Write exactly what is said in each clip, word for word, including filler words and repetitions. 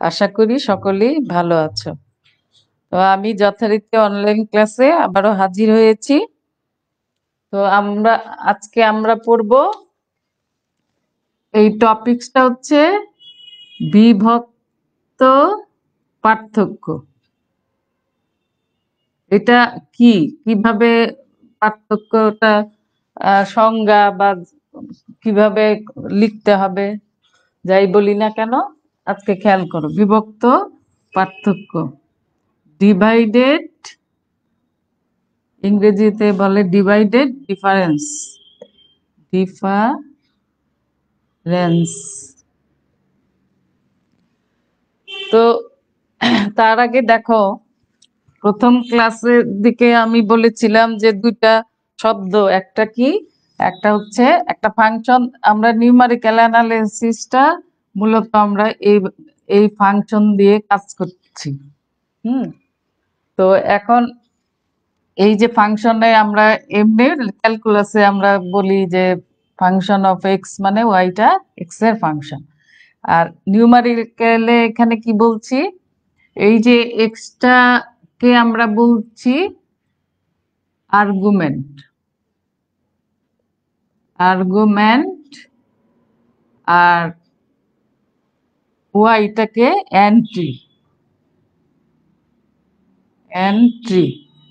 আশা করি সকলেই ভালো আছো। তো আমি যথারীতি অনলাইন ক্লাসে আবারও হাজির হয়েছি। তো আমরা আজকে আমরা পড়ব, এই টপিকসটা হচ্ছে বিভক্ত পার্থক্য। এটা কি, কিভাবে পার্থক্যটা আহ, সংজ্ঞা বা কিভাবে লিখতে হবে, যাই বলি না কেন আজকে খেয়াল করো। বিভক্ত পার্থক্য, ডিভাইডেড, ইংরেজিতে বলে ডিভাইডেড ডিফারেন্স, ডিফারেন্স। তো তার আগে দেখো, প্রথম ক্লাসের দিকে আমি বলেছিলাম যে দুইটা শব্দ, একটা কি, একটা হচ্ছে একটা ফাংশন। আমরা নিউমারিক্যাল অ্যানালিসিসটা মূলত আমরা এই এই ফাংশন দিয়ে কাজ করছি। হুম তো এখন এই যে ফাংশনে আমরা এমনি ক্যালকুলাসে আমরা বলি যে ফাংশন অফ এক্স মানে ওয়াইটা এক্স এর ফাংশন। আর নিউমারিক্যালে এখানে কি বলছি, এই যে এক্সটা কে আমরা বলছি আর্গুমেন্ট, আর্গুমেন্ট, আর ওয়াইটাকে এন্ট্রি, এন্ট্রি।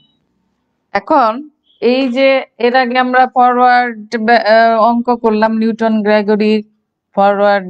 এখন এই যে এর আগে আমরা ফরওয়ার্ড অঙ্ক করলাম, নিউটন গ্রেগরি ফরওয়ার্ড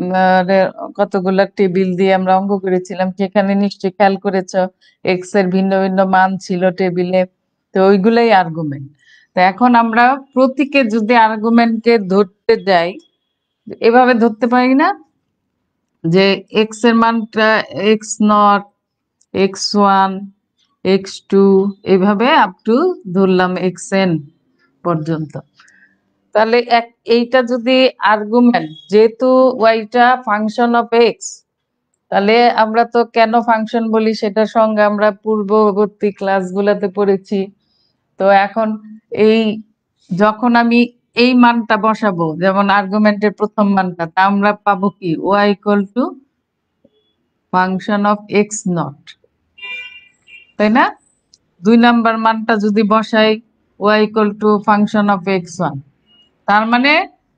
কতগুলো টেবিল দিয়ে আমরা অঙ্ক করেছিলাম, সেখানে নিশ্চয়ই খেয়াল করেছ এক্স এর ভিন্ন ভিন্ন মান ছিল টেবিলে। তো ওইগুলাই আর্গুমেন্ট। তো এখন আমরা প্রতীকে যদি আর্গুমেন্টকে ধরতে যাই, এভাবে ধরতে পারি না যে এক্স এর মানটা x nought, x one, x two, এইভাবে আপ টু ধরলাম এক্স এন পর্যন্ত। তাহলে এক এইটা যদি আর্গুমেন্ট, যেহেতু ওয়াইটা ফাংশন অফ এক্স, তাহলে আমরা তো কেন ফাংশন বলি সেটার সঙ্গে আমরা পূর্ববর্তী ক্লাসগুলোতে পড়েছি। তো এখন এই যখন আমি এই মানটা বসাবো, যেমন আর্গুমেন্টের প্রথম মানটা, তা আমরা পাবো কি, y equal to function of x nought, তাই না? দুই নাম্বার মানটা যদি বসাই y equal to function of x one, তার মানে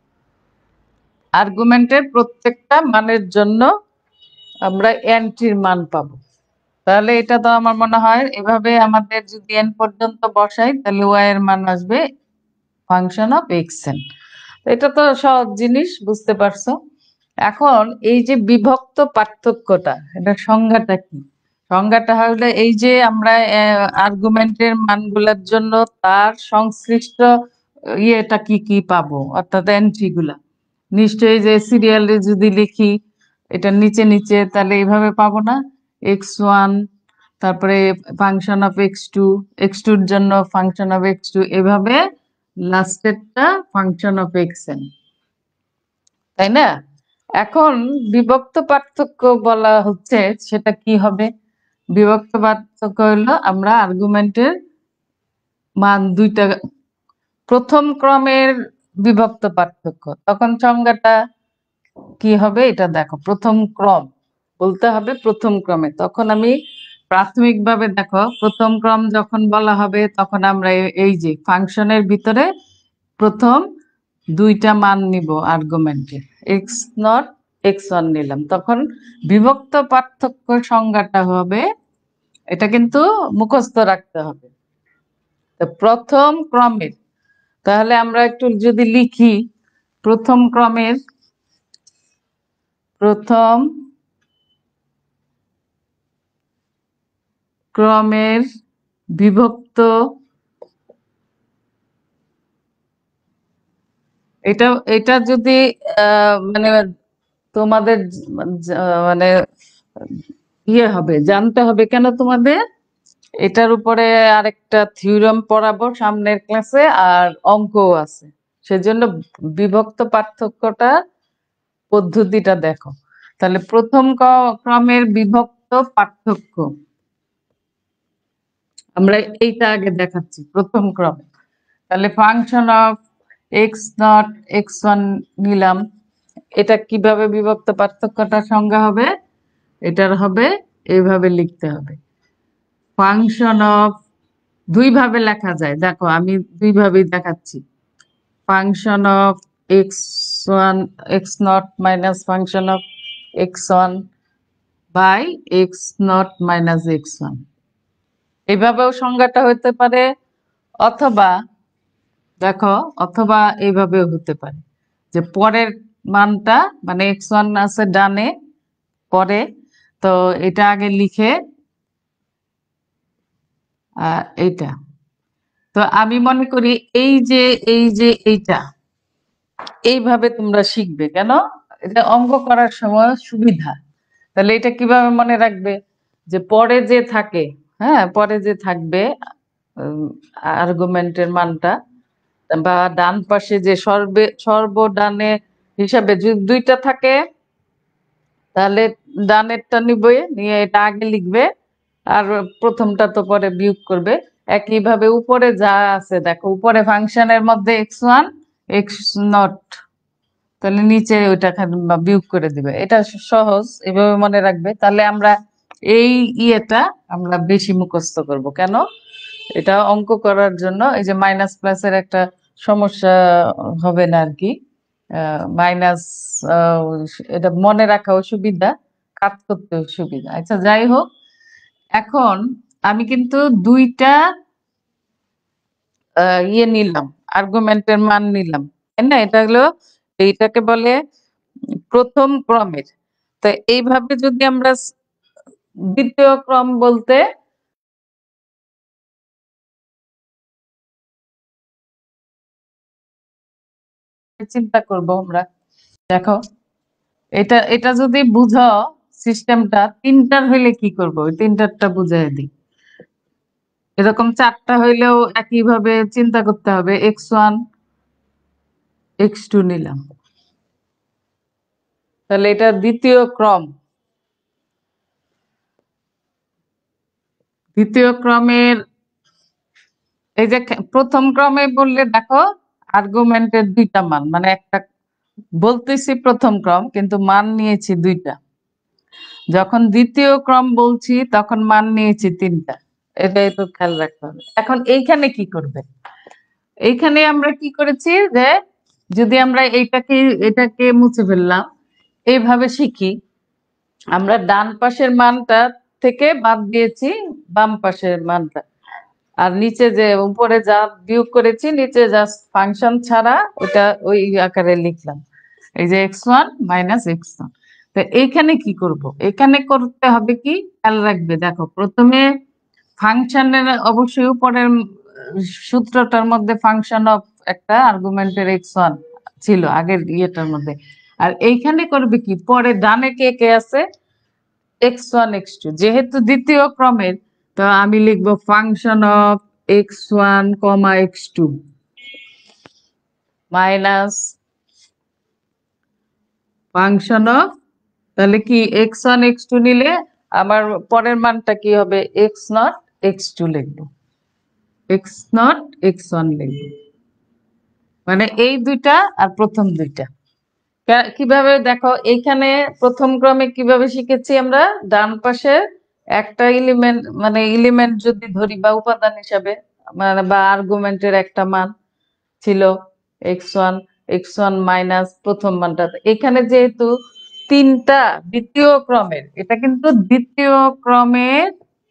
আর্গুমেন্টের প্রত্যেকটা মানের জন্য আমরা এন্ট্রির মান পাবো। তাহলে এটা তো আমার মনে হয় এভাবে আমাদের যদি এন পর্যন্ত বসাই, তাহলে ওয়াই এর মান আসবে ফাংশন অফ এক্স এন। এটা তো সহজ জিনিস, বুঝতে পারছো। এখন এই যে বিভক্ত পার্থক্যটা, এটা সংজ্ঞাটা কি? সংজ্ঞাটা হলে এই যে আমরা আর্গুমেন্টের মানগুলোর জন্য তার সংশ্লিষ্ট ইয়েটা কি কি পাবো, অর্থাৎ এন্ট্রি গুলা নিশ্চয়ই যে সিরিয়ালে যদি লিখি এটা নিচে নিচে, তাহলে এইভাবে পাবো না, এক্স ওয়ান, তারপরে function of x two, x টুর জন্য ফাংশন অফ এক্স টু, এভাবে লাস্টেরটা ফাংশন অফ এক্স এন, তাই না? এখন বিভক্ত পার্থক্য বলা হচ্ছে, সেটা কি হবে? বিভক্ত পার্থক্য হলো আমরা আর্গুমেন্টের মান দুইটা, প্রথম ক্রমের বিভক্ত পার্থক্য। তখন সংজ্ঞাটা কি হবে এটা দেখো, প্রথম ক্রম বলতে হবে, প্রথম ক্রমে। তখন আমি প্রাথমিকভাবে দেখো, প্রথম ক্রম যখন বলা হবে তখন আমরা এই যে ফাংশনের ভিতরে প্রথম দুইটা মান নিব আর্গুমেন্টে, এক্স নট, এক্স ওয়ান নিলাম, তখন বিভক্ত পার্থক্য সংজ্ঞাটা হবে, এটা কিন্তু মুখস্থ রাখতে হবে। তো প্রথম ক্রমের, তাহলে আমরা একটু যদি লিখি, প্রথম ক্রমের, প্রথম ক্রমের বিভক্ত, এটা এটা যদি আহ, মানে তোমাদের মানে ইয়ে হবে, জানতে হবে কেন তোমাদের, এটার উপরে আরেকটা থিওরাম পড়াবো সামনের ক্লাসে, আর অঙ্কও আছে, সেজন্য বিভক্ত পার্থক্যটা পদ্ধতিটা দেখো। তাহলে প্রথম ক্রমের বিভক্ত পার্থক্য আমরা এইটা আগে দেখাচ্ছি, প্রথম ক্রমে। তাহলে function of x nought, x one নিলাম, এটা কিভাবে বিভক্ত পার্থক্যটা সংজ্ঞা হবে, এটার হবে এইভাবে লিখতে হবে, ফাংশন অফ, দুই ভাবে লেখা যায়, দেখো আমি দুই ভাবেই দেখাচ্ছি, function of x one x nought minus function of x one by x nought minus x one. এইভাবেও সংজ্ঞাটা হতে পারে, অথবা দেখো অথবা এইভাবেও হতে পারে যে পরের মানটা মানে এক্স ওয়ান আছে ডানে পরে, তো এটা আগে লিখে আহ এইটা, তো আমি মনে করি এই যে এই যে এইটা এইভাবে তোমরা শিখবে, কেন এটা অঙ্ক করার সময় সুবিধা। তাহলে এটা কিভাবে মনে রাখবে, যে পরে যে থাকে, হ্যাঁ পরে যে থাকবে আর্গুমেন্টের মানটা, বা ডান পাশে যে সর্বে সর্বডানে হিসাবে যদি দুইটা থাকে তাহলে ডানেরটা নিবে, নিয়ে এটা আগে লিখবে আর প্রথমটা তো পরে বিয়োগ করবে। একইভাবে উপরে যা আছে দেখো, উপরে ফাংশনের মধ্যে এক্স ওয়ান এক্স নট, তাহলে নিচে ওইটা বিয়োগ করে দিবে। এটা সহজ, এভাবে মনে রাখবে। তাহলে আমরা এই ইয়েটা আমরা বেশি মুখস্থ করব, কেন এটা অঙ্ক করার জন্য এই যে মাইনাস প্লাসের একটা সমস্যা হবে না আর কি, মাইনাস এটা মনে রাখাও সুবিধা, কাজ করতেও সুবিধা। আচ্ছা যাই হোক, এখন আমি কিন্তু দুইটা ইয়ে নিলাম, আর্গুমেন্টের মান নিলাম, তাই না? এটা হলো, এইটাকে বলে প্রথম ক্রমের। তো এইভাবে যদি আমরা দ্বিতীয় ক্রম বলতে চিন্তা করব আমরা, দেখো এটা এটা যদি বুঝো সিস্টেমটা, তিনটার হইলে কি করব ওই তিনটারটা বুঝাই দিই। এরকম চারটা হইলেও একইভাবে চিন্তা করতে হবে, এক্স ওয়ান এক্স টু নিলাম, তাহলে এটা দ্বিতীয় ক্রম। দ্বিতীয় ক্রমের এই যে প্রথম ক্রমে বললে দেখো আর্গুমেন্টের দুইটা মান, মানে একটা বলতেছি প্রথম ক্রম কিন্তু মান নিয়েছি দুইটা, যখন দ্বিতীয় ক্রম বলছি তখন মান নিয়েছি তিনটা, এটাই তো খেয়াল রাখতে হবে। এখন এইখানে কি করবে, এইখানে আমরা কি করেছি যে যদি আমরা এইটাকে এটাকে মুছে ফেললাম, এইভাবে শিখি, আমরা ডান পাশের মানটা থেকে বাদ দিয়েছি বাম পাশের মানটা, আর নিচে যে উপরে যা বিয়োগ করেছি নিচে জাস্ট ফাংশন ছাড়া ওটা ওই আকারে লিখলাম, এই যে x one minus x one. তো এইখানে কি করব, এখানে করতে হবে কি খেয়াল রাখবে, দেখো প্রথমে ফাংশনের অবশ্যই উপরের সূত্রটার মধ্যে ফাংশন অফ একটা আর্গুমেন্টের এক্স ওয়ান ছিল আগের ইয়েটার মধ্যে, আর এইখানে করবে কি পরে ডানে কে কে আছে এক্স ওয়ান এক্স টু, যেহেতু দ্বিতীয় ক্রমের তো আমি লিখবো function of x one comma x two minus function of, তাহলে কি এক্স ওয়ান এক্স টু নিলে আমার পরের মানটা কি হবে, এক্স নট এক্স টু লিখবো, এক্স নট এক্স ওয়ান লিখবো, মানে এই দুইটা আর প্রথম দুইটা। কিভাবে দেখো এইখানে প্রথম ক্রমে কিভাবে শিখেছি আমরা, ডান পাশে একটা এলিমেন্ট মানে এলিমেন্ট যদি ধরি বা উপাদান হিসাবে মানে বা আর্গুমেন্টের একটা মান ছিল x one x one minus প্রথম মানটা, এখানে যেহেতু তিনটা দ্বিতীয় ক্রমের, এটা কিন্তু দ্বিতীয় ক্রমের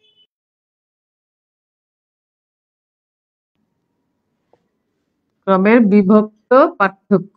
ক্রমের বিভক্ত পার্থক্য,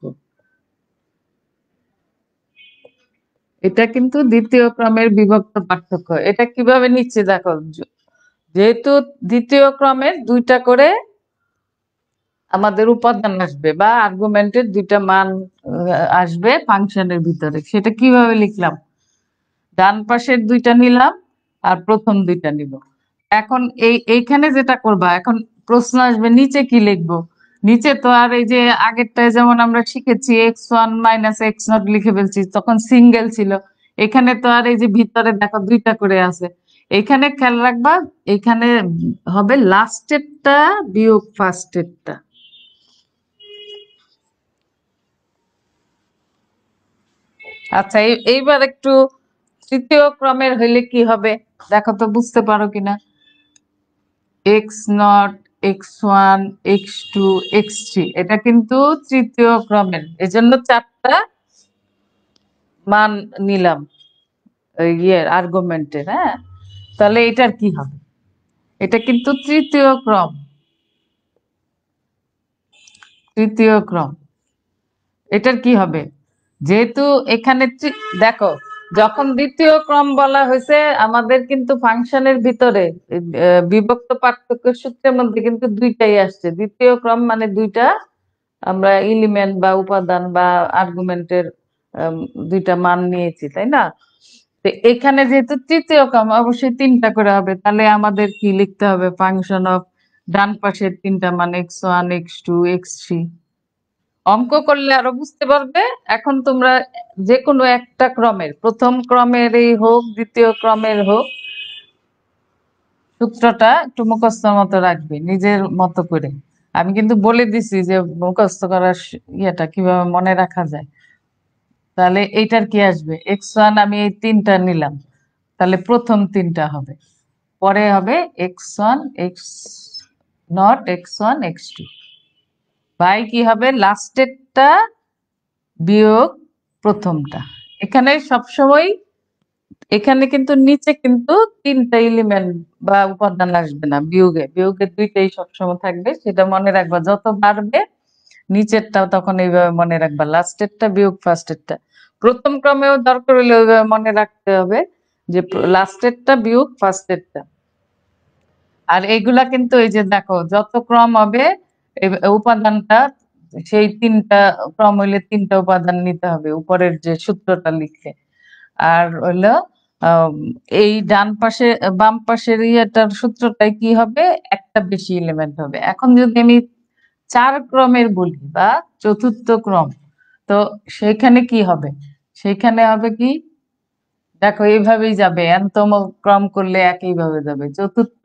এটা কিন্তু দ্বিতীয় ক্রমের বিভক্ত পার্থক্য। এটা কিভাবে নিচ্ছে দেখো, যেহেতু দ্বিতীয় ক্রমের দুইটা করে আমাদের উপাদান আসবে বা আর্গুমেন্টের দুইটা মান আসবে ফাংশনের ভিতরে, সেটা কিভাবে লিখলাম, ডান পাশের দুইটা নিলাম আর প্রথম দুইটা নিব। এখন এই এইখানে যেটা করবা, এখন প্রশ্ন আসবে নিচে কি লিখবো, নিচে তো আর এই যে আগেরটায় যেমন আমরা শিখেছি x one minus x nought লিখে ফেলছি, তখন সিঙ্গেল ছিল, এখানে তো আর এই যে ভিতরে দেখো দুইটা করে আছে, এখানে খেয়াল রাখবা এখানে হবে লাস্টেরটা বিয়োগ ফার্স্টেরটা। আচ্ছা এইবার একটু তৃতীয় ক্রমের হইলে কি হবে দেখো তো, বুঝতে পারো কিনা। X nought, x one, x two, x three, এটা কিন্তু তৃতীয় ক্রমের, এজন্য চারটা মান নিলাম ইয়ের আর্গুমেন্টের। হ্যাঁ, তাহলে এটার কি হবে? এটা কিন্তু তৃতীয় ক্রম, তৃতীয় ক্রম। এটার কি হবে? যেহেতু এখানে দেখো, যখন দ্বিতীয় ক্রম বলা হয়েছে, আমাদের কিন্তু ফাংশনের ভিতরে বিভক্ত পার্থক্য সূত্রের মধ্যে কিন্তু দুইটাই আসছে। দ্বিতীয় ক্রম মানে দুইটা আমরা এলিমেন্ট বা উপাদান বা আর্গুমেন্টের দুইটা মান নিয়েছি, তাই না? তো এখানে যেহেতু তৃতীয় ক্রম, অবশ্যই তিনটা করে হবে। তাহলে আমাদের কি লিখতে হবে? ফাংশন অফ ডান পাশের তিনটা মান x one, x two, x three. অঙ্ক করলে আরো বুঝতে পারবে। এখন তোমরা যে কোনো একটা ক্রমের, প্রথম ক্রমের এই হোক, দ্বিতীয় ক্রমের হোক, সূত্রটা একটু মুখস্থ মতো রাখবে নিজের মতো করে। আমি কিন্তু বলে দিছি যে মুখস্থ করার ইয়েটা কিভাবে মনে রাখা যায়। তাহলে এইটার কি আসবে? এক্স ওয়ান আমি এই তিনটা নিলাম, তাহলে প্রথম তিনটা হবে, পরে হবে x one, x nought, x one, x two, by কি হবে? লাস্টেরটা বিয়োগ প্রথমটা। এখানে সবসময় এখানে কিন্তু নিচে কিন্তু তিনটা এলিমেন্ট বা উপাদান আসবে না, বিয়োগে বিয়োগে দুইটাই সবসময় থাকবে। সেটা মনে রাখবা, যত বাড়বে নিচেরটাও তখন এইভাবে মনে রাখবা, লাস্টেরটা বিয়োগ ফার্স্টেরটা। প্রথম ক্রমেও দরকার হলে ওইভাবে মনে রাখতে হবে যে লাস্টেরটা বিয়োগ ফার্স্টেরটা। আর এইগুলা কিন্তু এই যে দেখো, যত ক্রম হবে উপাদানটা, সেই তিনটা ক্রম হইলে তিনটা উপাদান নিতে হবে উপরের যে সূত্রটা লিখে। আর হইলো এই ডান পাশে বাম পাশের ইয়েটার সূত্রটাই কি হবে? একটা বেশি এলিমেন্ট হবে। এখন যদি আমি চার ক্রমের বলি বা চতুর্থ ক্রম, তো সেখানে কি হবে? সেখানে হবে কি, দেখো এইভাবেই যাবে, এনতম ক্রম করলে একইভাবে যাবে। চতুর্থ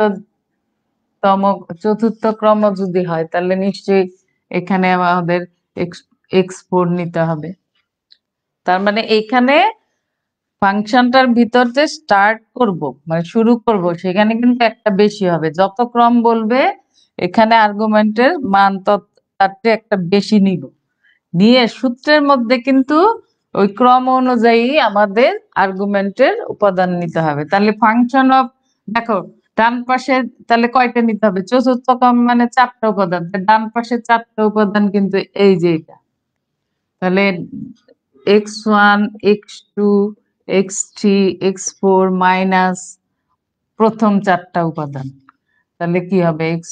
তম চতুর্থ ক্রম যদি হয়, তাহলে নিশ্চয়ই এখানে আমাদের এক্স ফোর নিতে হবে। তার মানে এইখানে ফাংশনটার ভিতর যে স্টার্ট করব, মানে শুরু করব, সেখানে কিন্তু একটা বেশি হবে। যত ক্রম বলবে এখানে আর্গুমেন্টের মান তত তার চেয়ে একটা বেশি নিব, নিয়ে সূত্রের মধ্যে কিন্তু ওই ক্রম অনুযায়ী আমাদের আর্গুমেন্টের উপাদান নিতে হবে। তাহলে ফাংশন অফ, দেখো ডান পাশে তাহলে কয়টা নিতে হবে? চতুর্থ ক্রম মানে চারটা উপাদান, ডান পাশে চারটা উপাদান কিন্তু এই যে এটা। তাহলে x one, x two, x three, x four minus প্রথম চারটা উপাদান, তাহলে কি হবে? এক্স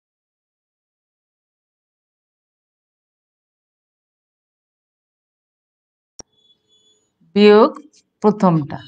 বিয়োগ প্রথমটা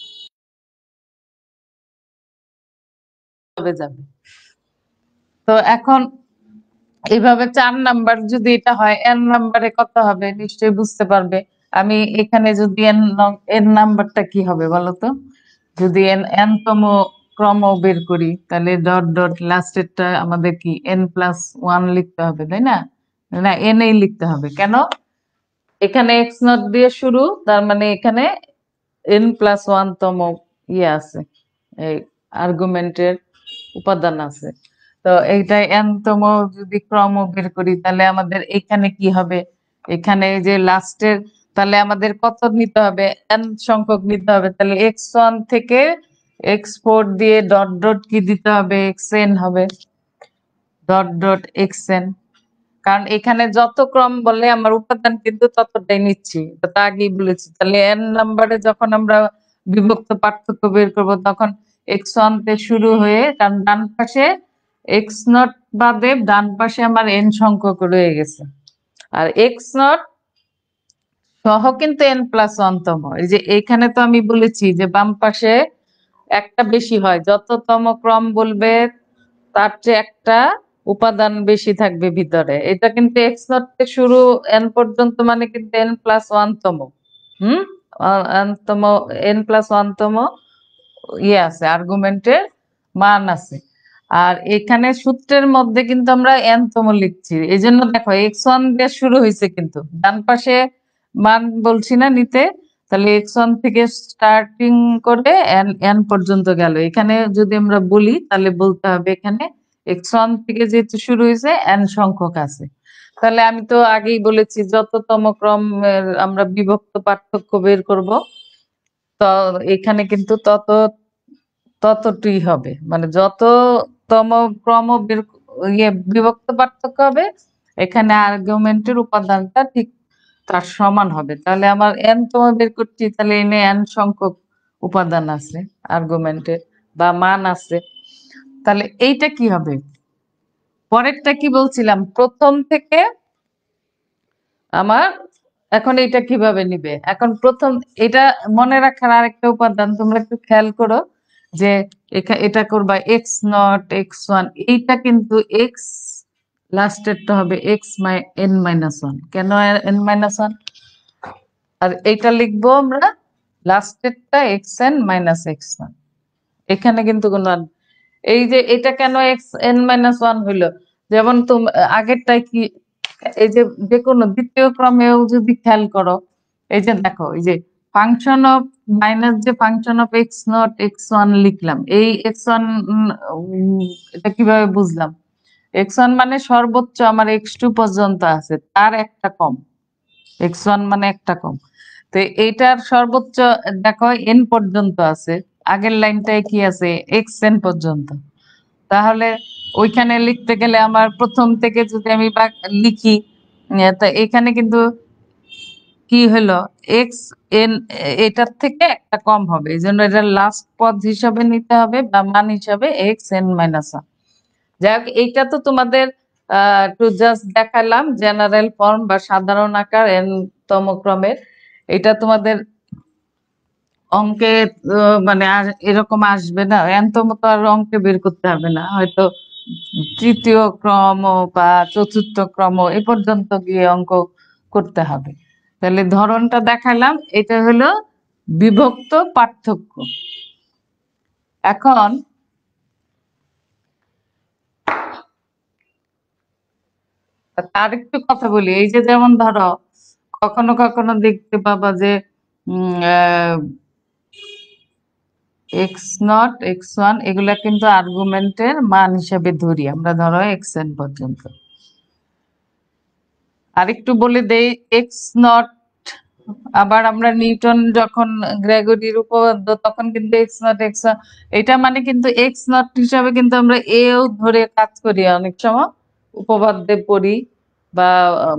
হবে যাবে। তো এখন এইভাবে চার নাম্বার যদি এটা হয়, এন নাম্বারে কত হবে নিশ্চয়ই বুঝতে পারবে। আমি এখানে যদি এন এন নাম্বারটা কি হবে বলো তো? যদি এন এনতম ক্রম বের করি, তাহলে ডট ডট লাস্টেরটা আমাদের কি এন প্লাস ওয়ান লিখতে হবে, তাই না? না, এন এই লিখতে হবে। কেন? এখানে এক্স নট দিয়ে শুরু, তার মানে এখানে এন প্লাস ওয়ান তম ইয়ে আছে, এই আর্গুমেন্টের উপাদান আছে। তো এইটা এন তম যদি ক্রম বের করি, তাহলে আমাদের এখানে কি হবে? এখানে যে লাস্টের, তাহলে আমাদের কত নিতে হবে? এন সংখ্যক নিতে হবে। তাহলে এক্স ওয়ান থেকে এক্স ফোর দিয়ে ডট ডট কি দিতে হবে? এক্স এন হবে, ডট ডট এক্স এন। কারণ এখানে যত ক্রম বলে আমার উপাদান কিন্তু ততটাই নিচ্ছি, তা আগেই বলেছি। তাহলে এন নাম্বারে যখন আমরা বিভক্ত পার্থক্য বের করব, তখন এক্স ওয়ান তে শুরু হয়ে, কারণ ডান পাশে এক্স নট বাদে ডান পাশে আমার এন সংখ্যক রয়ে গেছে, আর এক্স নট সহ কিন্তু এন প্লাস ওয়ান তম। এই যে এখানে তো আমি বলেছি যে বাম পাশে একটা বেশি হয়, যততম ক্রম বলবে তার চেয়ে একটা উপাদান বেশি থাকবে ভিতরে। এটা কিন্তু এক্স নট থেকে শুরু এন পর্যন্ত, মানে কিন্তু এন প্লাস ওয়ান তম, হম তম এন প্লাস ওয়ান তম ইয়ে আছে, আর্গুমেন্টের মান আছে। আর এখানে সূত্রের মধ্যে কিন্তু আমরা এন তম লিখছি, এই জন্য দেখো এক্স ওয়ান দিয়ে শুরু হয়েছে, কিন্তু ডান পাশে মান বলছি না নিতে, তাহলে এক্স ওয়ান থেকে স্টার্টিং করে এন এন পর্যন্ত গেল। এখানে যদি আমরা বলি তাহলে বলতে হবে এখানে এক্স ওয়ান থেকে যেহেতু শুরু হয়েছে এন সংখ্যক আছে। তাহলে আমি তো আগেই বলেছি যততম ক্রমের আমরা বিভক্ত পার্থক্য বের করব, তো এখানে কিন্তু তত ততটি হবে, মানে যততম ক্রম বের ইয়ে বিভক্ত পার্থক্য হবে, এখানে আর্গুমেন্টের উপাদানটা ঠিক তার সমান হবে। তাহলে আমার এন তম বের করছি, তাহলে এনে এন সংখ্যক উপাদান আছে আর্গুমেন্টের বা মান আছে। তাহলে এইটা কি হবে? পরেরটা কি বলছিলাম, প্রথম থেকে আমার এখন এটা কিভাবে নিবে? এখন প্রথম এটা মনে রাখার আরেকটা উপাদান তোমরা একটু খেয়াল করো যে এটা করবা এক্স নট এক্স ওয়ান, এইটা কিন্তু এক্স লাস্টেরটা হবে x my n minus one. কেন এন মাইনাস ওয়ান? আর এইটা লিখবো আমরা লাস্টেরটা x n minus x one. এখানে কিন্তু কোনো এই যে এটা কেন এক্স এন মাইনাস ওয়ান হইলো, যেমন তুমি আগেরটাই কি এই যে যে কোনো দ্বিতীয় ক্রমেও যদি খেয়াল করো, এই যে দেখো এই যে ফাংশন অফ মাইনাস যে function of x nought x one লিখলাম, এই এক্স ওয়ান এটা কিভাবে বুঝলাম? এক্স ওয়ান মানে সর্বোচ্চ আমার এক্স টু পর্যন্ত আছে, তার একটা কম, এক্স ওয়ান মানে একটা কম। তো এইটার সর্বোচ্চ দেখো এন পর্যন্ত আছে, আগের লাইনটায় কি আছে এক্স এন পর্যন্ত। তাহলে ওইখানে লিখতে গেলে আমার প্রথম থেকে যদি আমি লিখি, তা এখানে কিন্তু কি হলো এক্স এন এটার থেকে একটা কম হবে, এই জন্য এটা লাস্ট পদ হিসাবে নিতে হবে বা মান হিসাবে এক্স এন মাইনাস ওয়ান। যাই হোক, এইটা তো তোমাদের আহ একটু জাস্ট দেখালাম জেনারেল ফর্ম বা সাধারণ আকার এন তম ক্রমের। এটা তোমাদের অঙ্কে মানে এরকম আসবে না, এনতম তো আর অঙ্কে বের করতে হবে না, হয়তো তৃতীয় ক্রম বা চতুর্থ ক্রম এ পর্যন্ত গিয়ে অঙ্ক করতে হবে। তাহলে ধরনটা দেখালাম, এটা হলো বিভক্ত পার্থক্য। এখন তার একটু কথা বলি, এই যে যেমন ধরো কখনো কখনো দেখতে পাবা যে এক্স নট এক্স ওয়ান এগুলা কিন্তু আর্গুমেন্টের মান হিসেবে ধরি আমরা, ধরো এক্স এন পর্যন্ত। আরেকটু বলে দেই এক্স নট, আবার আমরা নিউটন যখন গ্রেগরির উপপাদ্য তখন কিন্তু এক্স নট এক্স এটা মানে কিন্তু এক্স নট হিসাবে কিন্তু আমরা এও ধরে কাজ করি, অনেক সময় উপপাদ্যে পড়ি বা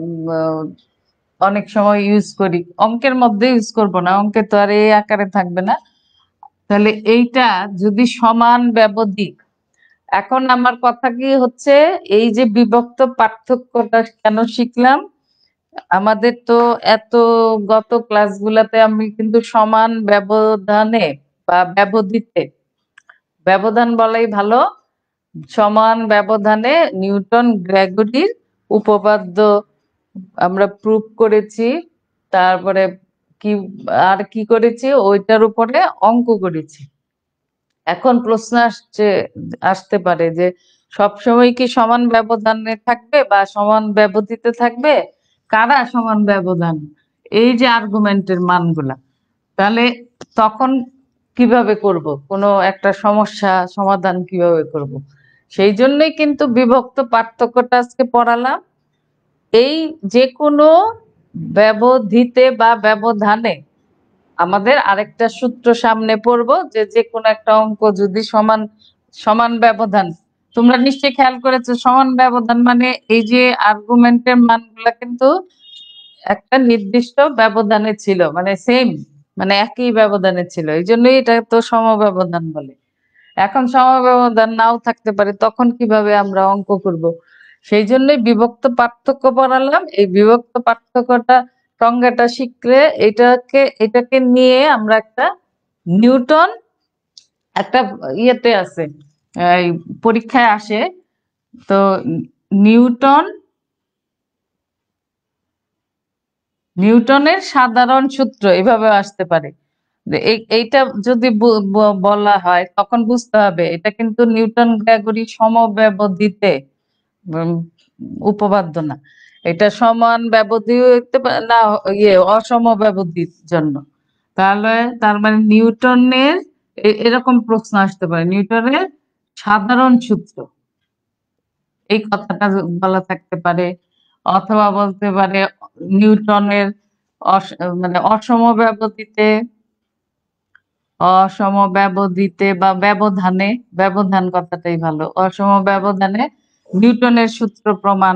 অনেক সময় ইউজ করি, অঙ্কের মধ্যে ইউজ করব না, অঙ্কে তো আর এই আকারে থাকবে না। তাহলে এইটা যদি সমান ব্যবধি, এখন আমার কথা কি হচ্ছে এই যে বিভক্ত পার্থক্যটা কেন শিখলাম, আমাদের তো এত গত ক্লাসগুলাতে আমি কিন্তু সমান ব্যবধানে বা ব্যবধিতে, ব্যবধান বলাই ভালো, সমান ব্যবধানে নিউটন গ্রেগরির উপপাদ্য আমরা প্রুফ করেছি, তারপরে কি আর কি করেছি ওইটার উপরে অঙ্ক করেছি। এখন প্রশ্ন আসছে আসতে পারে যে সবসময় কি সমান ব্যবধানে থাকবে বা সমান ব্যবধিতে থাকবে? কারা সমান ব্যবধান? এই যে আর্গুমেন্টের মানগুলা, তাহলে তখন কিভাবে করব কোনো একটা সমস্যা সমাধান কিভাবে করব? সেই জন্যই কিন্তু বিভক্ত পার্থক্যটা আজকে পড়ালাম। এই যে কোনো ব্যবধিতে বা ব্যবধানে আমাদের আরেকটা সূত্র সামনে পড়বো যে যে কোনো একটা অঙ্ক যদি সমান সমান ব্যবধান, তোমরা নিশ্চয়ই খেয়াল করেছো সমান ব্যবধান মানে এই যে আর্গুমেন্টের মানগুলা কিন্তু একটা নির্দিষ্ট ব্যবধানে ছিল, মানে সেম, মানে একই ব্যবধানে ছিল, এই জন্যই এটা তো সমব্যবধান বলে। এখন সমব্যবধান নাও থাকতে পারে, তখন কিভাবে আমরা অঙ্ক করব? সেই জন্যই বিভক্ত পার্থক্য পড়ালাম। এই বিভক্ত পার্থক্যটা সংজ্ঞাটা শিখলে এটাকে এটাকে নিয়ে আমরা একটা নিউটন একটা ইয়েতে আছে, এই পরীক্ষায় আসে, তো নিউটন নিউটনের সাধারণ সূত্র এভাবে আসতে পারে। এইটা যদি বলা হয় তখন বুঝতে হবে এটা কিন্তু নিউটন গ্রেগরি সমব্যবধিতে উপপাদ্য না, এটা সমান ব্যবধি হইতে পারে না, ইয়ে অসমব্যবধির জন্য। তাহলে তার মানে নিউটনের এরকম প্রশ্ন আসতে পারে, নিউটনের সাধারণ সূত্র, এই কথাটা বলা থাকতে পারে। অথবা বলতে পারে নিউটনের মানে অসমব্যবধিতে অসমব্যবধিতে বা ব্যবধানে, ব্যবধান কথাটাই ভালো, অসমব্যবধানে নিউটনের সূত্র প্রমাণ।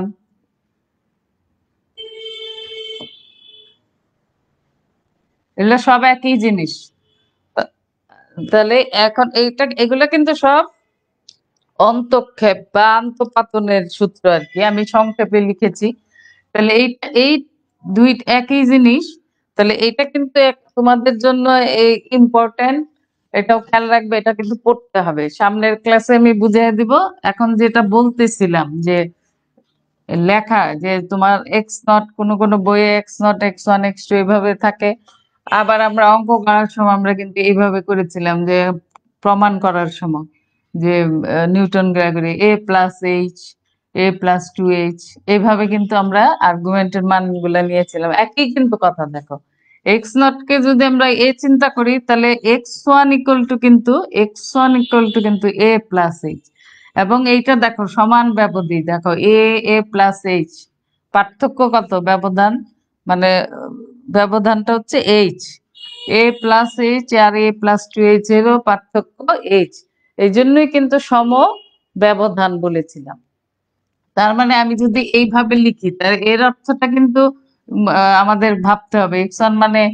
এগুলো সব একই জিনিস। তাহলে এখন এইটা এগুলো কিন্তু সব অন্তক্ষেপ বা আন্তঃপাতনের সূত্র আর কি, আমি সংক্ষেপে লিখেছি। তাহলে এই এই দুই একই জিনিস। তাহলে এটা কিন্তু তোমাদের জন্য ইম্পর্টেন্ট, এটাও খেয়াল রাখবে, এটা কিন্তু পড়তে হবে। সামনের ক্লাসে আমি বুঝিয়ে দিব। এখন যেটা বলতেছিলাম যে লেখা, যে তোমার এক্স নট কোনো কোনো বইয়ে x nought x one x two এইভাবে থাকে। আবার আমরা অঙ্ক করার সময় আমরা কিন্তু এইভাবে করেছিলাম, যে প্রমাণ করার সময় যে Newton Gregory a plus h a plus two h, এইভাবে কিন্তু আমরা আর্গুমেন্টের মানগুলা নিয়েছিলাম। একই কিন্তু কথা। দেখো এক্স নট কে যদি আমরা এ চিন্তা করি, তাহলে এক্স ওয়ান ইকুয়াল টু কিন্তু এক্স ওয়ান ইকুয়াল টু কিন্তু এ প্লাস এইচ, এবং এইটা দেখো সমান ব্যবধি, দেখো এ এ প্লাস এইচ, পার্থক্য কত, ব্যবধান মানে ব্যবধানটা হচ্ছে এইচ, এ প্লাস এইচ আর এ প্লাস টু এইচ এরও পার্থক্য এইচ, এই জন্যই কিন্তু সম ব্যবধান বলেছিলাম। তার মানে আমি যদি এইভাবে লিখি, তার এর অর্থটা কিন্তু আমাদের ভাবতে হবে এক্স ওয়ান মানে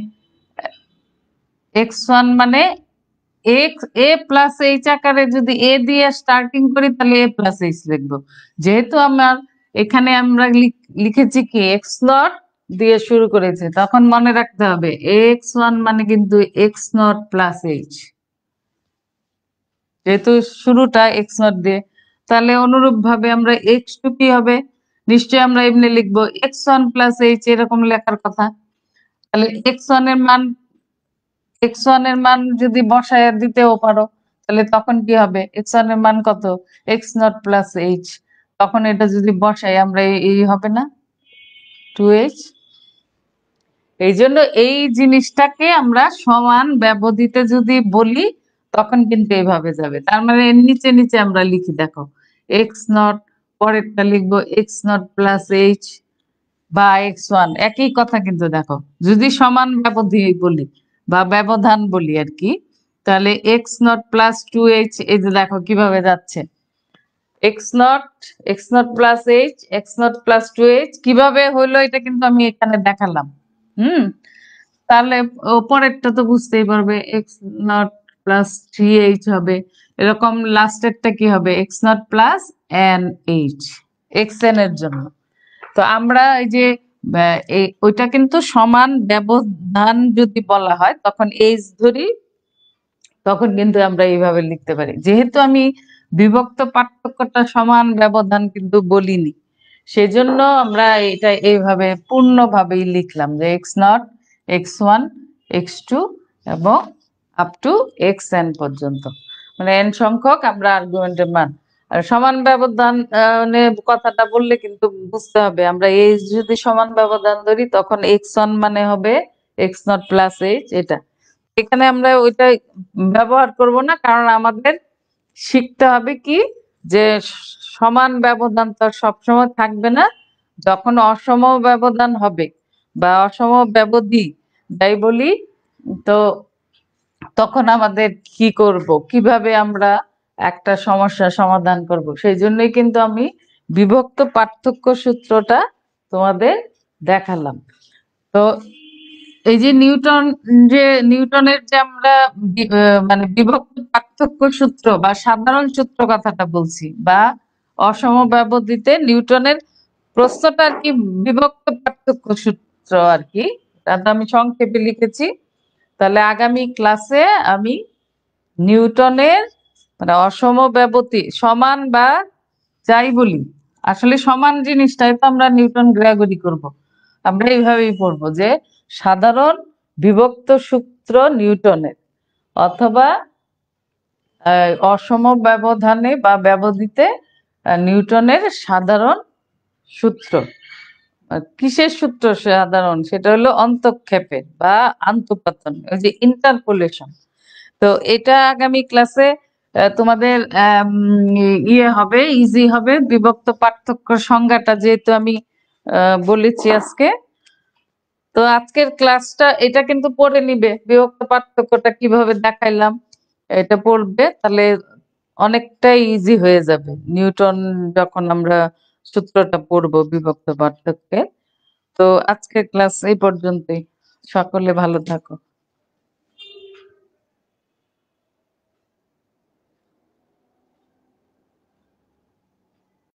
এক্স ওয়ান মানে এক্স এ প্লাস এইচ আকারে যদি এ দিয়ে স্টার্টিং করি, তাহলে এ প্লাস এইচ লিখবো। যেহেতু আমার এখানে আমরা লিখেছি কি এক্স নট দিয়ে শুরু করেছে, তখন মনে রাখতে হবে এক্স ওয়ান মানে কিন্তু এক্স নট প্লাস এইচ, যেহেতু শুরুটা এক্স নট দিয়ে। তাহলে অনুরূপ ভাবে আমরা এক্স টু কি হবে, নিশ্চয়ই আমরা এমনি লিখবো এক্স ওয়ান প্লাস এইচ, এরকম লেখার কথা। তাহলে এক্স ওয়ান এর মান এক্স ওয়ান এর মান যদি বসায় দিতেও পারো, তাহলে তখন কি হবে, এক্স ওয়ান এর মান কত, এক্স নট প্লাস এইচ, তখন এটা যদি বসাই আমরা এই হবে না টু এইচ। এই জন্য এই জিনিসটাকে আমরা সমান ব্যবধিতে যদি বলি, তখন কিন্তু এইভাবে যাবে। তার মানে এর নিচে নিচে আমরা লিখি, দেখো এক্স নট, পরেরটা লিখবো এক্স নট প্লাস এইচ বা এক্স ওয়ান, একই কথা কিন্তু। দেখো যদি সমান ব্যবধি বলি বা ব্যবধান বলি আর কি, তাহলে x nought plus two h, এই যে দেখো কিভাবে যাচ্ছে, x nought x nought plus h x nought plus two h, কিভাবে হইলো এটা কিন্তু আমি এখানে দেখালাম। হুম তাহলে পরেরটা তো বুঝতেই পারবে, x nought plus three h হবে, এরকম লাস্টেরটা কি হবে, x nought plus n h, x n এর জন্য। তো আমরা এই যে ওইটা কিন্তু সমান ব্যবধান যদি বলা হয়, তখন এইচ ধরি, তখন কিন্তু আমরা এইভাবে লিখতে পারি। যেহেতু আমি বিভক্ত পার্থক্যটা সমান ব্যবধান কিন্তু বলিনি, সেজন্য আমরা এটা এইভাবে পূর্ণভাবেই লিখলাম যে x nought x one x two এবং আপ টু এক্স এন পর্যন্ত, মানে এন সংখ্যক আমরা আর্গুমেন্টের মান। আর সমান ব্যবধান কথাটা বললে কিন্তু বুঝতে হবে, আমরা এইচ যদি সমান ব্যবধান ধরি, তখন এক্স ওয়ান মানে হবে এক্স নট প্লাস এইচ। এটা এখানে আমরা ওইটা ব্যবহার করব না, কারণ আমাদের শিখতে হবে কি যে সমান ব্যবধান তো সবসময় থাকবে না, যখন অসম ব্যবধান হবে বা অসম ব্যবধি যাই বলি, তো তখন আমাদের কি করব, কিভাবে আমরা একটা সমস্যা সমাধান করব, সেই জন্যই কিন্তু আমি বিভক্ত পার্থক্য সূত্রটা তোমাদের দেখালাম। তো এই যে নিউটন, যে নিউটনের যে আমরা মানে বিভক্ত পার্থক্য সূত্র বা সাধারণ সূত্র কথাটা বলছি, বা অসম ব্যবধিতে নিউটনের প্রশ্নটা আর কি বিভক্ত পার্থক্য সূত্র আর কি, এটা আমি সংক্ষেপে লিখেছি। তাহলে আগামী ক্লাসে আমি নিউটনের মানে অসম ব্যবধি, সমান বা যাই বলি, আসলে সমান জিনিসটাই তো আমরা নিউটন গ্রেগরি করব। আমরা এইভাবেই পড়বো যে সাধারণ বিভক্ত সূত্র নিউটনের, অথবা অসম ব্যবধানে বা ব্যবধিতে নিউটনের সাধারণ সূত্র, আহ, কিসের সূত্র সাধারণ? সেটা হলো অন্তক্ষেপের বা আন্তঃপাতন, ওই যে ইন্টারপোলেশন। তো এটা আগামী ক্লাসে তোমাদের আম, ইয়ে হবে, ইজি হবে। বিভক্ত পার্থক্য সংজ্ঞাটা যেহেতু আমি আহ, বলেছি আজকে, তো আজকের ক্লাসটা এটা কিন্তু পড়ে নিবে, বিভক্ত পার্থক্যটা কিভাবে দেখাইলাম এটা পড়বে, তাহলে অনেকটাই ইজি হয়ে যাবে নিউটন যখন আমরা সূত্রটা পড়বো বিভক্ত পার্থক্যে। তো আজকের ক্লাস এই পর্যন্তই। সকলে ভালো থাকো।